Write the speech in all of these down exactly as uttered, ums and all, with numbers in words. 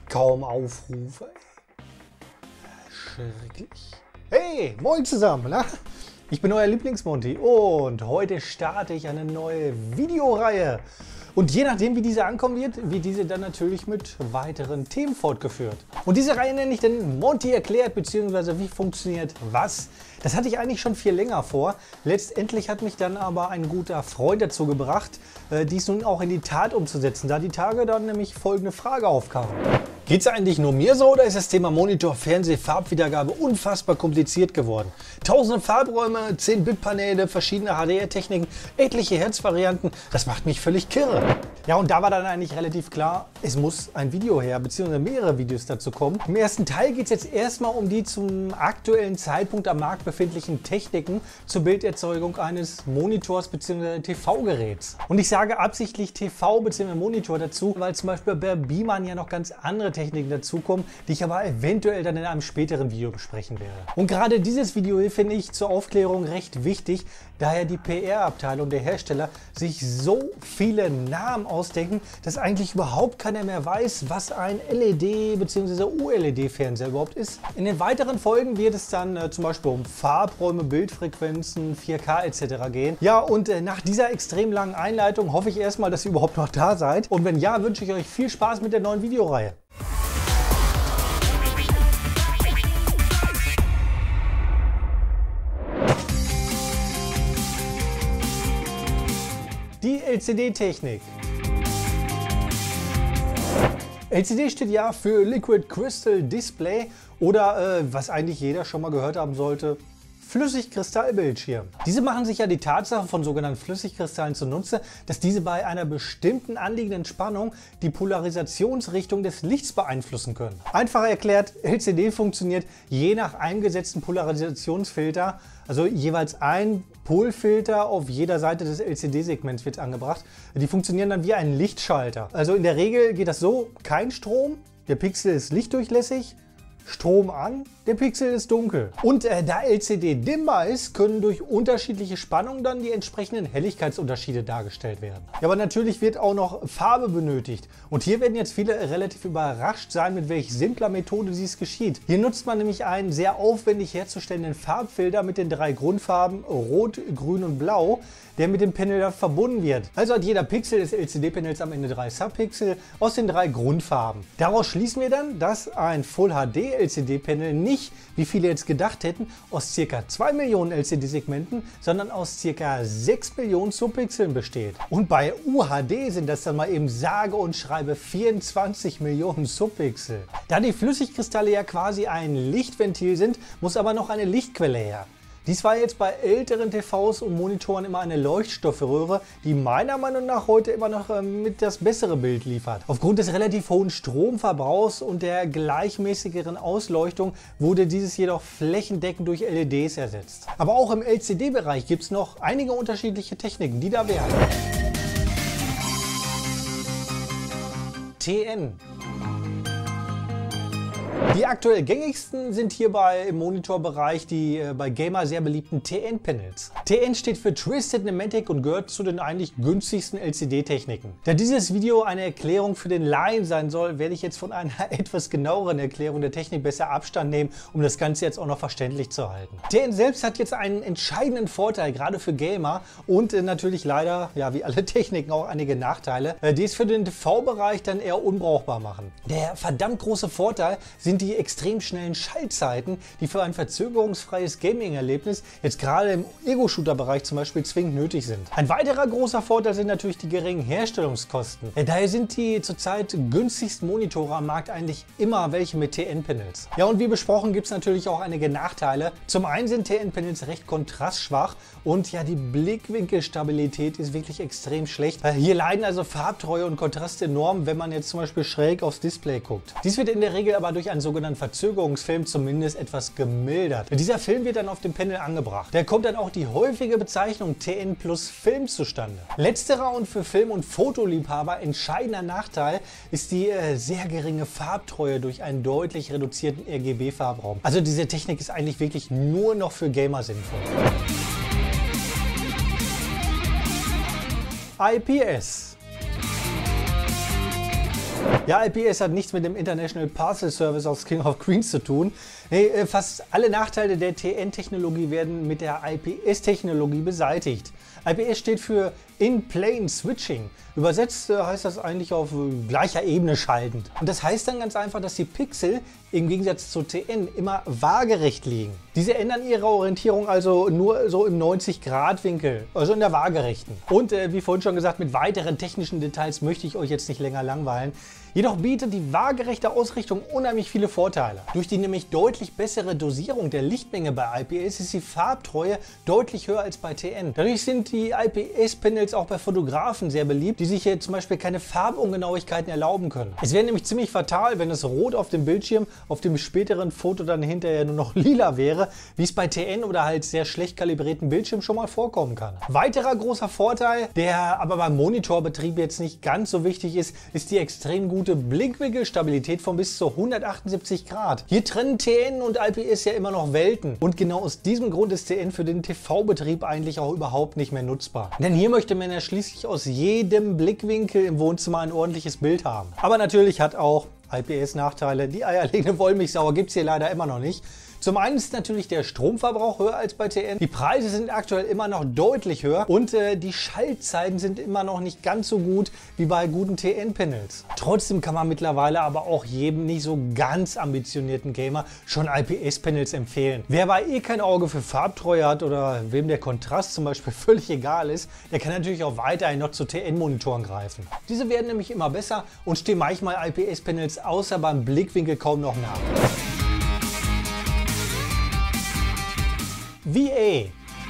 Kaum Aufrufe. Schrecklich. Hey, moin zusammen. Na? Ich bin euer Lieblingsmonty und heute starte ich eine neue Videoreihe. Und je nachdem, wie diese ankommen wird, wird diese dann natürlich mit weiteren Themen fortgeführt. Und diese Reihe nenne ich dann Monty erklärt, beziehungsweise wie funktioniert was. Das hatte ich eigentlich schon viel länger vor. Letztendlich hat mich dann aber ein guter Freund dazu gebracht, dies nun auch in die Tat umzusetzen, da die Tage dann nämlich folgende Frage aufkam. Geht es eigentlich nur mir so oder ist das Thema Monitor, Fernseh, Farbwiedergabe unfassbar kompliziert geworden? Tausende Farbräume, zehn Bit Paneele, verschiedene H D R-Techniken, etliche Hertz-Varianten, das macht mich völlig kirre. Ja, und da war dann eigentlich relativ klar, es muss ein Video her, beziehungsweise mehrere Videos dazu kommen. Im ersten Teil geht es jetzt erstmal um die zum aktuellen Zeitpunkt am Markt befindlichen Techniken zur Bilderzeugung eines Monitors bzw. T V-Geräts. Und ich sage absichtlich T V bzw. Monitor dazu, weil zum Beispiel bei Beamern ja noch ganz andere Techniken dazukommen, die ich aber eventuell dann in einem späteren Video besprechen werde. Und gerade dieses Video hier finde ich zur Aufklärung recht wichtig, daher die P R-Abteilung der Hersteller sich so viele Namen ausdenken, dass eigentlich überhaupt keiner mehr weiß, was ein L E D bzw. U L E D-Fernseher überhaupt ist. In den weiteren Folgen wird es dann äh, zum Beispiel um Farbräume, Bildfrequenzen, vier K et cetera gehen. Ja, und äh, nach dieser extrem langen Einleitung hoffe ich erstmal, dass ihr überhaupt noch da seid. Und wenn ja, wünsche ich euch viel Spaß mit der neuen Videoreihe. Die L C D-Technik. L C D steht ja für Liquid Crystal Display oder, äh, was eigentlich jeder schon mal gehört haben sollte, Flüssigkristallbildschirm. Diese machen sich ja die Tatsache von sogenannten Flüssigkristallen zunutze, dass diese bei einer bestimmten anliegenden Spannung die Polarisationsrichtung des Lichts beeinflussen können. Einfach erklärt, L C D funktioniert je nach eingesetzten Polarisationsfilter, also jeweils ein Polfilter auf jeder Seite des L C D-Segments wird angebracht. Die funktionieren dann wie ein Lichtschalter. Also in der Regel geht das so, kein Strom, der Pixel ist lichtdurchlässig, Strom an, der Pixel ist dunkel. Und äh, da L C D dimmbar ist, können durch unterschiedliche Spannungen dann die entsprechenden Helligkeitsunterschiede dargestellt werden. Ja, aber natürlich wird auch noch Farbe benötigt. Und hier werden jetzt viele relativ überrascht sein, mit welch simpler Methode dies geschieht. Hier nutzt man nämlich einen sehr aufwendig herzustellenden Farbfilter mit den drei Grundfarben Rot, Grün und Blau, der mit dem Panel verbunden wird. Also hat jeder Pixel des L C D-Panels am Ende drei Subpixel aus den drei Grundfarben. Daraus schließen wir dann, dass ein Full H D L C D-Panel nicht, wie viele jetzt gedacht hätten, aus ca. zwei Millionen L C D-Segmenten, sondern aus ca. sechs Millionen Subpixeln besteht. Und bei U H D sind das dann mal eben sage und schreibe vierundzwanzig Millionen Subpixel. Da die Flüssigkristalle ja quasi ein Lichtventil sind, muss aber noch eine Lichtquelle her. Dies war jetzt bei älteren T Vs und Monitoren immer eine Leuchtstoffröhre, die meiner Meinung nach heute immer noch äh, mit das bessere Bild liefert. Aufgrund des relativ hohen Stromverbrauchs und der gleichmäßigeren Ausleuchtung wurde dieses jedoch flächendeckend durch L E Ds ersetzt. Aber auch im L C D-Bereich gibt es noch einige unterschiedliche Techniken, die da wären. T N. Die aktuell gängigsten sind hierbei im Monitorbereich die äh, bei Gamer sehr beliebten T N-Panels. T N steht für Twisted Nematic und gehört zu den eigentlich günstigsten L C D-Techniken. Da dieses Video eine Erklärung für den Laien sein soll, werde ich jetzt von einer etwas genaueren Erklärung der Technik besser Abstand nehmen, um das Ganze jetzt auch noch verständlich zu halten. T N selbst hat jetzt einen entscheidenden Vorteil, gerade für Gamer und äh, natürlich leider, ja wie alle Techniken, auch einige Nachteile, äh, die es für den T V-Bereich dann eher unbrauchbar machen. Der verdammt große Vorteil sind die extrem schnellen Schaltzeiten, die für ein verzögerungsfreies Gaming-Erlebnis jetzt gerade im Ego-Shooter-Bereich zum Beispiel zwingend nötig sind. Ein weiterer großer Vorteil sind natürlich die geringen Herstellungskosten. Daher sind die zurzeit günstigsten Monitore am Markt eigentlich immer welche mit T N-Panels. Ja, und wie besprochen gibt es natürlich auch einige Nachteile. Zum einen sind T N-Panels recht kontrastschwach und ja, die Blickwinkelstabilität ist wirklich extrem schlecht. Hier leiden also Farbtreue und Kontrast enorm, wenn man jetzt zum Beispiel schräg aufs Display guckt. Dies wird in der Regel aber durch einen sogenannten Verzögerungsfilm zumindest etwas gemildert. Dieser Film wird dann auf dem Panel angebracht. Da kommt dann auch die häufige Bezeichnung T N plus Film zustande. Letzterer und für Film- und Fotoliebhaber entscheidender Nachteil ist die äh, sehr geringe Farbtreue durch einen deutlich reduzierten R G B-Farbraum. Also diese Technik ist eigentlich wirklich nur noch für Gamer sinnvoll. I P S. Ja, I P S hat nichts mit dem International Parcel Service aus King of Queens zu tun. Nee, fast alle Nachteile der T N-Technologie werden mit der I P S-Technologie beseitigt. I P S steht für In-Plane Switching. Übersetzt heißt das eigentlich auf gleicher Ebene schaltend. Und das heißt dann ganz einfach, dass die Pixel im Gegensatz zu T N immer waagerecht liegen. Diese ändern ihre Orientierung also nur so im neunzig Grad Winkel, also in der waagerechten. Und äh, wie vorhin schon gesagt, mit weiteren technischen Details möchte ich euch jetzt nicht länger langweilen. Jedoch bietet die waagerechte Ausrichtung unheimlich viele Vorteile. Durch die nämlich deutlich bessere Dosierung der Lichtmenge bei I P S ist die Farbtreue deutlich höher als bei T N. Dadurch sind die I P S-Panels auch bei Fotografen sehr beliebt, die sich hier zum Beispiel keine Farbungenauigkeiten erlauben können. Es wäre nämlich ziemlich fatal, wenn das Rot auf dem Bildschirm auf dem späteren Foto dann hinterher nur noch lila wäre, wie es bei T N oder halt sehr schlecht kalibrierten Bildschirmen schon mal vorkommen kann. Weiterer großer Vorteil, der aber beim Monitorbetrieb jetzt nicht ganz so wichtig ist, ist die extrem gute Blickwinkelstabilität von bis zu hundertachtundsiebzig Grad. Hier trennen T N und I P S ja immer noch Welten. Und genau aus diesem Grund ist T N für den T V-Betrieb eigentlich auch überhaupt nicht mehr nutzbar. Denn hier möchte man ja schließlich aus jedem Blickwinkel im Wohnzimmer ein ordentliches Bild haben. Aber natürlich hat auch I P S Nachteile. Die eierlegende Wollmilchsau gibt es hier leider immer noch nicht. Zum einen ist natürlich der Stromverbrauch höher als bei T N. Die Preise sind aktuell immer noch deutlich höher und äh, die Schaltzeiten sind immer noch nicht ganz so gut wie bei guten T N-Panels. Trotzdem kann man mittlerweile aber auch jedem nicht so ganz ambitionierten Gamer schon I P S-Panels empfehlen. Wer aber eh kein Auge für Farbtreue hat oder wem der Kontrast zum Beispiel völlig egal ist, der kann natürlich auch weiterhin noch zu T N-Monitoren greifen. Diese werden nämlich immer besser und stehen manchmal I P S-Panels außer beim Blickwinkel kaum noch nach. V A.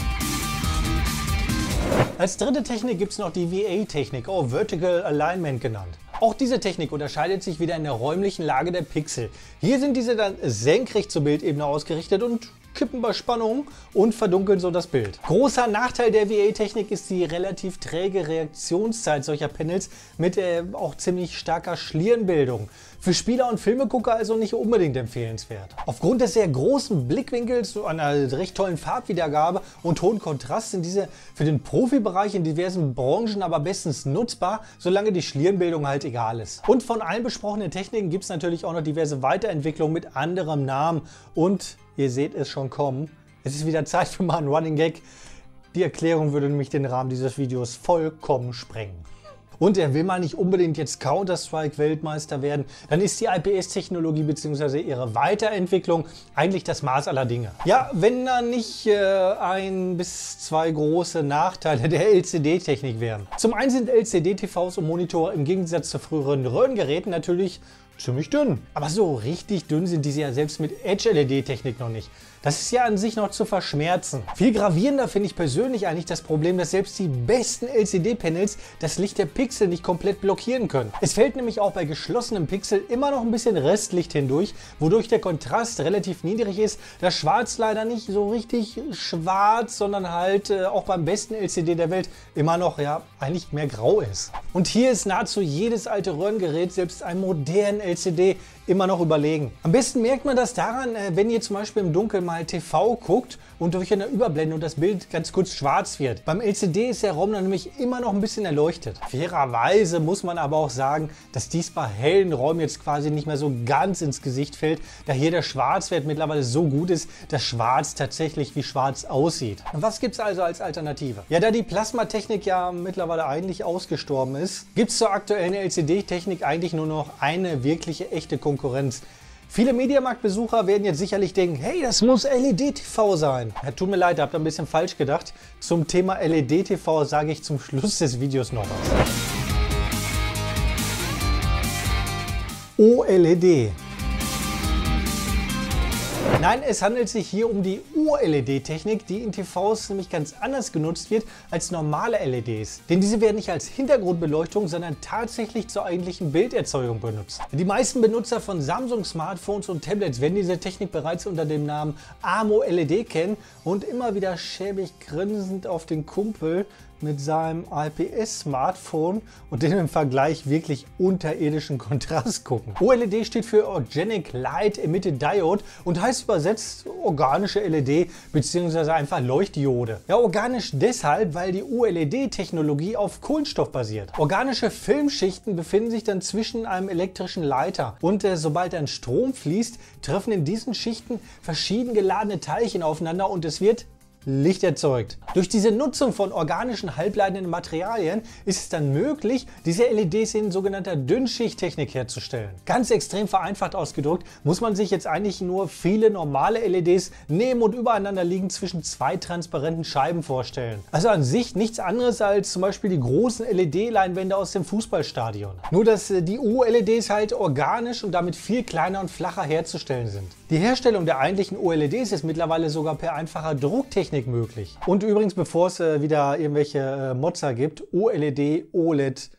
Als dritte Technik gibt es noch die V A-Technik, auch Vertical Alignment genannt. Auch diese Technik unterscheidet sich wieder in der räumlichen Lage der Pixel. Hier sind diese dann senkrecht zur Bildebene ausgerichtet und kippen bei Spannung und verdunkeln so das Bild. Großer Nachteil der V A-Technik ist die relativ träge Reaktionszeit solcher Panels mit äh, auch ziemlich starker Schlierenbildung. Für Spieler und Filmegucker also nicht unbedingt empfehlenswert. Aufgrund des sehr großen Blickwinkels, einer recht tollen Farbwiedergabe und hohen Kontrast sind diese für den Profibereich in diversen Branchen aber bestens nutzbar, solange die Schlierenbildung halt egal ist. Und von allen besprochenen Techniken gibt es natürlich auch noch diverse Weiterentwicklungen mit anderem Namen und ihr seht es schon kommen. Es ist wieder Zeit für mal einen Running Gag. Die Erklärung würde nämlich den Rahmen dieses Videos vollkommen sprengen. Und er will mal nicht unbedingt jetzt Counter-Strike-Weltmeister werden, dann ist die I P S-Technologie bzw. ihre Weiterentwicklung eigentlich das Maß aller Dinge. Ja, wenn da nicht äh, ein bis zwei große Nachteile der L C D-Technik wären. Zum einen sind L C D-T Vs und Monitore im Gegensatz zu früheren Röhrengeräten natürlich ziemlich dünn. Aber so richtig dünn sind diese ja selbst mit Edge-L E D-Technik noch nicht. Das ist ja an sich noch zu verschmerzen. Viel gravierender finde ich persönlich eigentlich das Problem, dass selbst die besten L C D-Panels das Licht der Pixel nicht komplett blockieren können. Es fällt nämlich auch bei geschlossenen Pixel immer noch ein bisschen Restlicht hindurch, wodurch der Kontrast relativ niedrig ist. Das Schwarz leider nicht so richtig schwarz, sondern halt äh, auch beim besten L C D der Welt immer noch ja eigentlich mehr grau ist. Und hier ist nahezu jedes alte Röhrengerät, selbst einem modernen L C D, immer noch überlegen. Am besten merkt man das daran, wenn ihr zum Beispiel im Dunkeln mal T V guckt und durch eine Überblendung das Bild ganz kurz schwarz wird. Beim L C D ist der Raum dann nämlich immer noch ein bisschen erleuchtet. Fairerweise muss man aber auch sagen, dass dies bei hellen Räumen jetzt quasi nicht mehr so ganz ins Gesicht fällt, da hier der Schwarzwert mittlerweile so gut ist, dass Schwarz tatsächlich wie schwarz aussieht. Und was gibt es also als Alternative? Ja, da die Plasmatechnik ja mittlerweile eigentlich ausgestorben ist, gibt es zur aktuellen L C D-Technik eigentlich nur noch eine wirkliche echte Konkurrenz. Viele Mediamarkt-Besucher werden jetzt sicherlich denken, hey, das muss L E D T V sein. Ja, tut mir leid, ihr habt ein bisschen falsch gedacht. Zum Thema L E D T V sage ich zum Schluss des Videos noch was. O L E D. Nein, es handelt sich hier um die O L E D-Technik, die in T Vs nämlich ganz anders genutzt wird als normale L E Ds. Denn diese werden nicht als Hintergrundbeleuchtung, sondern tatsächlich zur eigentlichen Bilderzeugung benutzt. Die meisten Benutzer von Samsung Smartphones und Tablets werden diese Technik bereits unter dem Namen AMO L E D kennen und immer wieder schäbig grinsend auf den Kumpel mit seinem I P S-Smartphone und dem im Vergleich wirklich unterirdischen Kontrast gucken. O L E D steht für Organic Light Emitted Diode und heißt übersetzt organische L E D bzw. einfach Leuchtdiode. Ja, organisch deshalb, weil die O L E D-Technologie auf Kohlenstoff basiert. Organische Filmschichten befinden sich dann zwischen einem elektrischen Leiter und äh, sobald ein Strom fließt, treffen in diesen Schichten verschieden geladene Teilchen aufeinander und es wird Licht erzeugt. Durch diese Nutzung von organischen halbleitenden Materialien ist es dann möglich, diese L E Ds in sogenannter Dünnschichttechnik herzustellen. Ganz extrem vereinfacht ausgedrückt muss man sich jetzt eigentlich nur viele normale L E Ds neben und übereinander liegend zwischen zwei transparenten Scheiben vorstellen. Also an sich nichts anderes als zum Beispiel die großen L E D-Leinwände aus dem Fußballstadion. Nur dass die O L E Ds halt organisch und damit viel kleiner und flacher herzustellen sind. Die Herstellung der eigentlichen O L E Ds ist mittlerweile sogar per einfacher Drucktechnik möglich. Und übrigens, bevor es äh, wieder irgendwelche äh, Mozza gibt, O L E D, O L E D,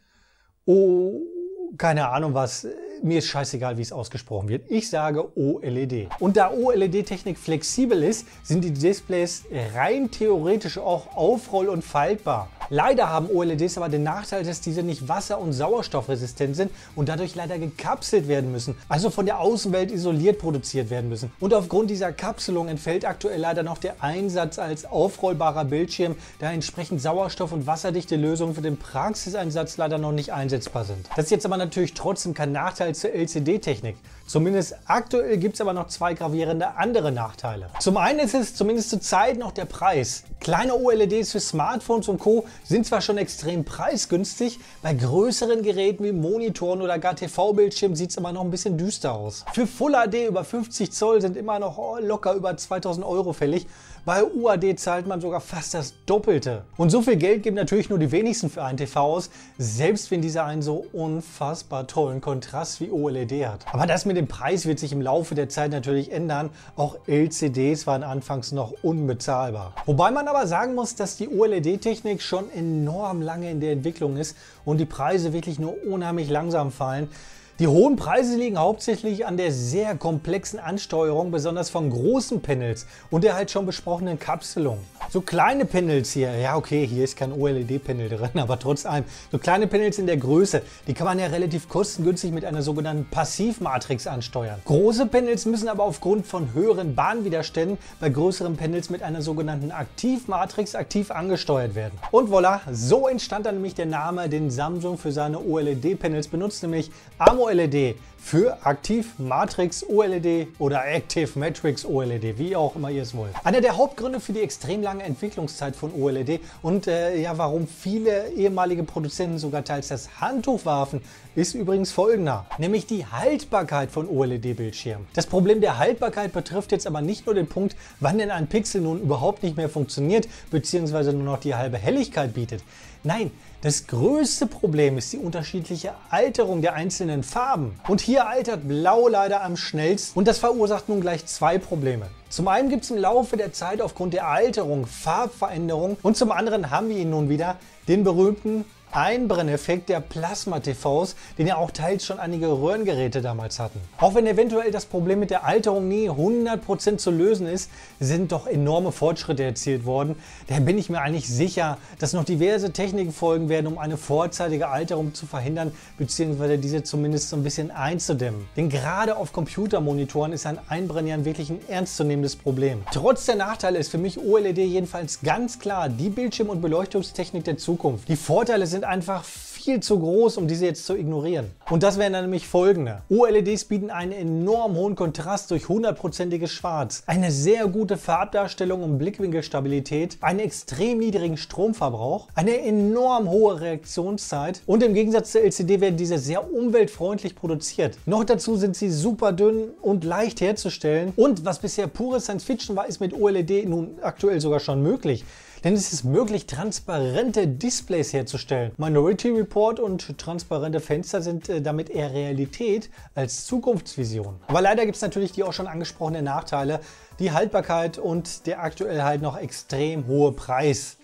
O... keine Ahnung was, mir ist scheißegal, wie es ausgesprochen wird. Ich sage O L E D. Und da O L E D-Technik flexibel ist, sind die Displays rein theoretisch auch aufroll- und faltbar. Leider haben O L E Ds aber den Nachteil, dass diese nicht wasser- und sauerstoffresistent sind und dadurch leider gekapselt werden müssen, also von der Außenwelt isoliert produziert werden müssen. Und aufgrund dieser Kapselung entfällt aktuell leider noch der Einsatz als aufrollbarer Bildschirm, da entsprechend sauerstoff- und wasserdichte Lösungen für den Praxiseinsatz leider noch nicht einsetzbar sind. Das ist jetzt aber natürlich trotzdem kein Nachteil zur L C D-Technik. Zumindest aktuell gibt es aber noch zwei gravierende andere Nachteile. Zum einen ist es zumindest zur Zeit noch der Preis. Kleine O L E Ds für Smartphones und Co. sind zwar schon extrem preisgünstig, bei größeren Geräten wie Monitoren oder gar T V-Bildschirmen sieht es aber noch ein bisschen düster aus. Für Full H D über fünfzig Zoll sind immer noch oh, locker über zweitausend Euro fällig. Bei U H D zahlt man sogar fast das Doppelte. Und so viel Geld geben natürlich nur die wenigsten für einen T V aus, selbst wenn dieser einen so unfassbar tollen Kontrast wie O L E D hat. Aber das mit dem Preis wird sich im Laufe der Zeit natürlich ändern. Auch L C Ds waren anfangs noch unbezahlbar. Wobei man aber sagen muss, dass die O L E D-Technik schon enorm lange in der Entwicklung ist und die Preise wirklich nur unheimlich langsam fallen. Die hohen Preise liegen hauptsächlich an der sehr komplexen Ansteuerung, besonders von großen Panels und der halt schon besprochenen Kapselung. So kleine Panels hier, ja okay, hier ist kein O L E D-Panel drin, aber trotz allem, so kleine Panels in der Größe, die kann man ja relativ kostengünstig mit einer sogenannten Passivmatrix ansteuern. Große Panels müssen aber aufgrund von höheren Bahnwiderständen bei größeren Panels mit einer sogenannten Aktivmatrix aktiv angesteuert werden. Und voilà, so entstand dann nämlich der Name, den Samsung für seine O L E D-Panels benutzt, nämlich AMOLED. O L E D für Aktiv Matrix O L E D oder Active Matrix O L E D, wie auch immer ihr es wollt. Einer der Hauptgründe für die extrem lange Entwicklungszeit von O L E D und äh, ja, warum viele ehemalige Produzenten sogar teils das Handtuch warfen, ist übrigens folgender, nämlich die Haltbarkeit von O L E D-Bildschirmen. Das Problem der Haltbarkeit betrifft jetzt aber nicht nur den Punkt, wann denn ein Pixel nun überhaupt nicht mehr funktioniert bzw. nur noch die halbe Helligkeit bietet. Nein, das größte Problem ist die unterschiedliche Alterung der einzelnen Farben. Und hier altert Blau leider am schnellsten und das verursacht nun gleich zwei Probleme. Zum einen gibt es im Laufe der Zeit aufgrund der Alterung Farbveränderungen und zum anderen haben wir ihn nun wieder, den berühmten Einbrenneffekt der Plasma-T Vs, den ja auch teils schon einige Röhrengeräte damals hatten. Auch wenn eventuell das Problem mit der Alterung nie hundert Prozent zu lösen ist, sind doch enorme Fortschritte erzielt worden. Daher bin ich mir eigentlich sicher, dass noch diverse Techniken folgen werden, um eine vorzeitige Alterung zu verhindern bzw. diese zumindest so ein bisschen einzudämmen. Denn gerade auf Computermonitoren ist ein Einbrennen ja wirklich ein ernstzunehmendes Problem. Trotz der Nachteile ist für mich O L E D jedenfalls ganz klar die Bildschirm- und Beleuchtungstechnik der Zukunft. Die Vorteile sind einfach viel zu groß, um diese jetzt zu ignorieren. Und das wären dann nämlich folgende. O L E Ds bieten einen enorm hohen Kontrast durch hundertprozentiges Schwarz, eine sehr gute Farbdarstellung und Blickwinkelstabilität, einen extrem niedrigen Stromverbrauch, eine enorm hohe Reaktionszeit und im Gegensatz zur L C D werden diese sehr umweltfreundlich produziert. Noch dazu sind sie super dünn und leicht herzustellen und was bisher pure Science Fiction war, ist mit O L E D nun aktuell sogar schon möglich. Denn es ist möglich, transparente Displays herzustellen. Minority Report und transparente Fenster sind äh, damit eher Realität als Zukunftsvision. Aber leider gibt es natürlich die auch schon angesprochenen Nachteile, die Haltbarkeit und der aktuell halt noch extrem hohe Preis.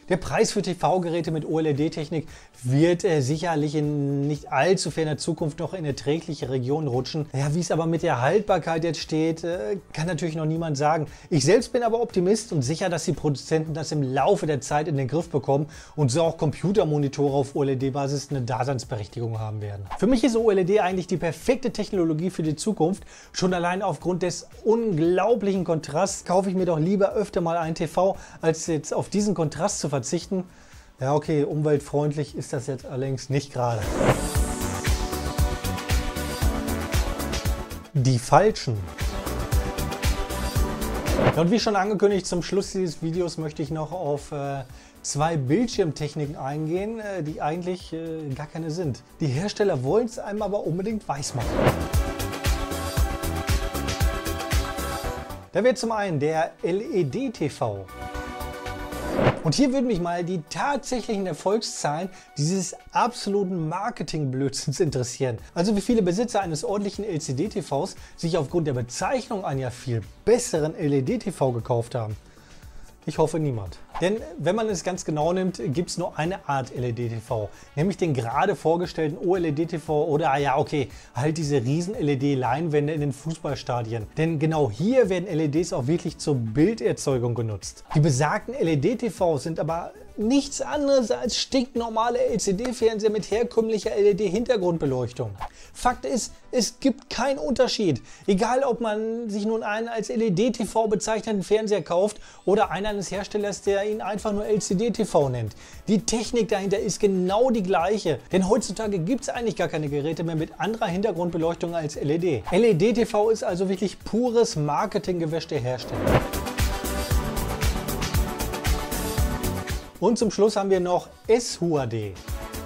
Der Preis für T V-Geräte mit O L E D-Technik wird äh, sicherlich in nicht allzu ferner Zukunft noch in erträgliche Regionen rutschen. Ja, wie es aber mit der Haltbarkeit jetzt steht, äh, kann natürlich noch niemand sagen. Ich selbst bin aber Optimist und sicher, dass die Produzenten das im Laufe der Zeit in den Griff bekommen und so auch Computermonitore auf O L E D-Basis eine Daseinsberechtigung haben werden. Für mich ist O L E D eigentlich die perfekte Technologie für die Zukunft. Schon allein aufgrund des unglaublichen Kontrasts kaufe ich mir doch lieber öfter mal ein T V, als jetzt auf diesen Kontrast zu verzichten. Ja, okay, umweltfreundlich ist das jetzt allerdings nicht gerade. Die falschen. Ja, und wie schon angekündigt, zum Schluss dieses Videos möchte ich noch auf äh, zwei Bildschirmtechniken eingehen, äh, die eigentlich äh, gar keine sind. Die Hersteller wollen es einem aber unbedingt weiß machen. Da wäre zum einen der L E D-T V. Und hier würden mich mal die tatsächlichen Erfolgszahlen dieses absoluten Marketing-Blödsinns interessieren. Also wie viele Besitzer eines ordentlichen L C D-T Vs sich aufgrund der Bezeichnung einen ja viel besseren L E D-T V gekauft haben. Ich hoffe niemand. Denn wenn man es ganz genau nimmt, gibt es nur eine Art L E D-T V, nämlich den gerade vorgestellten O L E D-T V oder, ah ja okay, halt diese riesen L E D-Leinwände in den Fußballstadien. Denn genau hier werden L E Ds auch wirklich zur Bilderzeugung genutzt. Die besagten L E D-T Vs sind aber nichts anderes als stinknormale L C D-Fernseher mit herkömmlicher L E D-Hintergrundbeleuchtung. Fakt ist, es gibt keinen Unterschied. Egal, ob man sich nun einen als L E D-T V bezeichneten Fernseher kauft oder einen eines Herstellers, der ihn einfach nur L C D-T V nennt. Die Technik dahinter ist genau die gleiche. Denn heutzutage gibt es eigentlich gar keine Geräte mehr mit anderer Hintergrundbeleuchtung als L E D. L E D-T V ist also wirklich pures Marketinggewäsch der Hersteller. Und zum Schluss haben wir noch S U A D.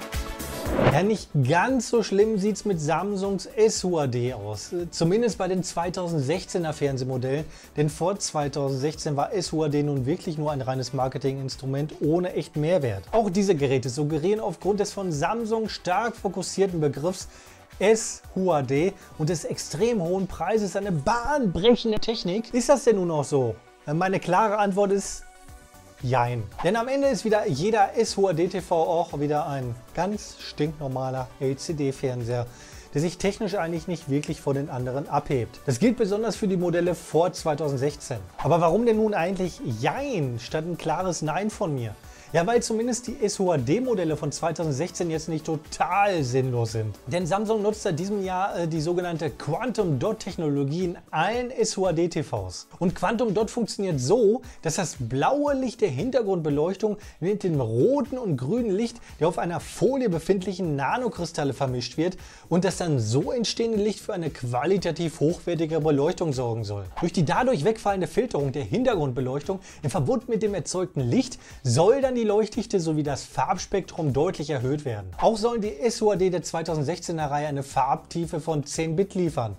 Ja, nicht ganz so schlimm sieht es mit Samsungs S U A D aus. Zumindest bei den zweitausendsechzehner Fernsehmodellen. Denn vor zweitausendsechzehn war S U A D nun wirklich nur ein reines Marketinginstrument ohne echten Mehrwert. Auch diese Geräte suggerieren aufgrund des von Samsung stark fokussierten Begriffs S U A D und des extrem hohen Preises eine bahnbrechende Technik. Ist das denn nun auch so? Meine klare Antwort ist jein. Denn am Ende ist wieder jeder S U A D-T V auch wieder ein ganz stinknormaler L C D-Fernseher, der sich technisch eigentlich nicht wirklich von den anderen abhebt. Das gilt besonders für die Modelle vor zweitausendsechzehn. Aber warum denn nun eigentlich jein statt ein klares Nein von mir? Ja, weil zumindest die S U A D-Modelle von zweitausendsechzehn jetzt nicht total sinnlos sind. Denn Samsung nutzt seit diesem Jahr äh, die sogenannte Quantum Dot-Technologie in allen S U A D-T Vs. Und Quantum Dot funktioniert so, dass das blaue Licht der Hintergrundbeleuchtung mit dem roten und grünen Licht der auf einer Folie befindlichen Nanokristalle vermischt wird und das dann so entstehende Licht für eine qualitativ hochwertige Beleuchtung sorgen soll. Durch die dadurch wegfallende Filterung der Hintergrundbeleuchtung im Verbund mit dem erzeugten Licht soll dann die Die Leuchtdichte sowie das Farbspektrum deutlich erhöht werden. Auch sollen die S U A D der zweitausendsechzehner Reihe eine Farbtiefe von zehn Bit liefern.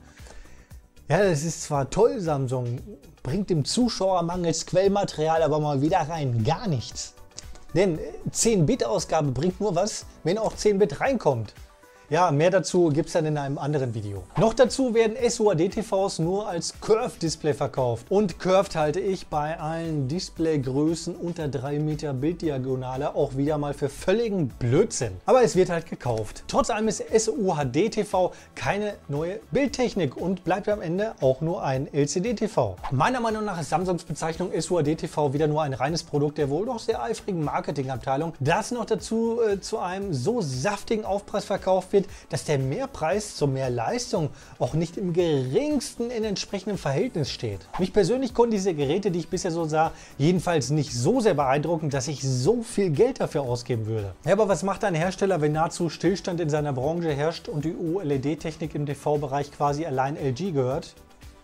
Ja, das ist zwar toll, Samsung, bringt dem Zuschauer mangels Quellmaterial aber mal wieder rein gar nichts. Denn zehn Bit Ausgabe bringt nur was, wenn auch zehn Bit reinkommt. Ja, mehr dazu gibt es dann in einem anderen Video. Noch dazu werden S U A D-T Vs nur als Curved-Display verkauft. Und Curved halte ich bei allen Displaygrößen unter drei Meter Bilddiagonale auch wieder mal für völligen Blödsinn. Aber es wird halt gekauft. Trotz allem ist S U A D-T V keine neue Bildtechnik und bleibt am Ende auch nur ein L C D-T V. Meiner Meinung nach ist Samsungs Bezeichnung S U A D-T V wieder nur ein reines Produkt der wohl doch sehr eifrigen Marketingabteilung, das noch dazu äh, zu einem so saftigen Aufpreis verkauft wird, dass der Mehrpreis zur Mehrleistung auch nicht im geringsten in entsprechendem Verhältnis steht. Mich persönlich konnten diese Geräte, die ich bisher so sah, jedenfalls nicht so sehr beeindrucken, dass ich so viel Geld dafür ausgeben würde. Ja, aber was macht ein Hersteller, wenn nahezu Stillstand in seiner Branche herrscht und die O L E D-Technik im T V-Bereich quasi allein L G gehört?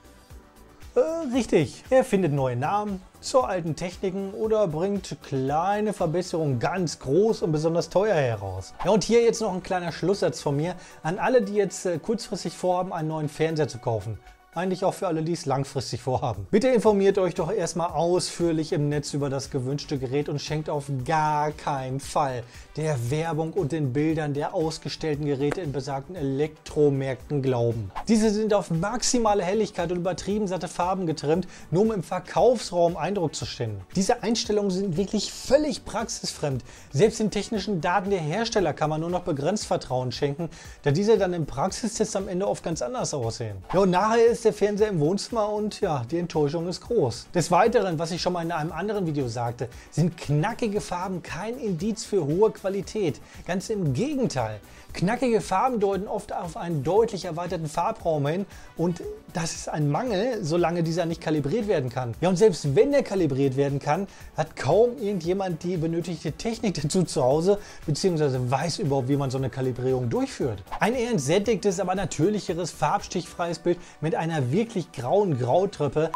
Äh, richtig, er findet neue Namen zur alten Techniken oder bringt kleine Verbesserungen ganz groß und besonders teuer heraus. Ja, und hier jetzt noch ein kleiner Schlusssatz von mir an alle, die jetzt äh, kurzfristig vorhaben, einen neuen Fernseher zu kaufen. Eigentlich auch für alle, die es langfristig vorhaben. Bitte informiert euch doch erstmal ausführlich im Netz über das gewünschte Gerät und schenkt auf gar keinen Fall der Werbung und den Bildern der ausgestellten Geräte in besagten Elektromärkten Glauben. Diese sind auf maximale Helligkeit und übertrieben satte Farben getrimmt, nur um im Verkaufsraum Eindruck zu schinden. Diese Einstellungen sind wirklich völlig praxisfremd. Selbst den technischen Daten der Hersteller kann man nur noch begrenzt Vertrauen schenken, da diese dann im Praxistest am Ende oft ganz anders aussehen. Ja, und nachher ist der Fernseher im Wohnzimmer und ja, die Enttäuschung ist groß. Des Weiteren, was ich schon mal in einem anderen Video sagte, sind knackige Farben kein Indiz für hohe Qualität. Ganz im Gegenteil. Knackige Farben deuten oft auf einen deutlich erweiterten Farbraum hin und das ist ein Mangel, solange dieser nicht kalibriert werden kann. Ja, und selbst wenn er kalibriert werden kann, hat kaum irgendjemand die benötigte Technik dazu zu Hause, beziehungsweise weiß überhaupt, wie man so eine Kalibrierung durchführt. Ein eher entsättigtes, aber natürlicheres, farbstichfreies Bild mit einer wirklich grauen Grautreppe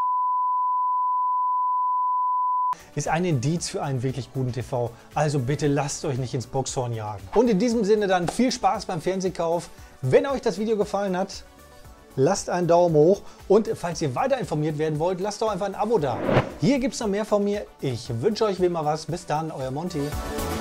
ist ein Indiz für einen wirklich guten T V. Also bitte lasst euch nicht ins Boxhorn jagen. Und in diesem Sinne dann viel Spaß beim Fernsehkauf. Wenn euch das Video gefallen hat, lasst einen Daumen hoch und falls ihr weiter informiert werden wollt, lasst doch einfach ein Abo da. Hier gibt es noch mehr von mir. Ich wünsche euch wie immer was. Bis dann, euer Monty.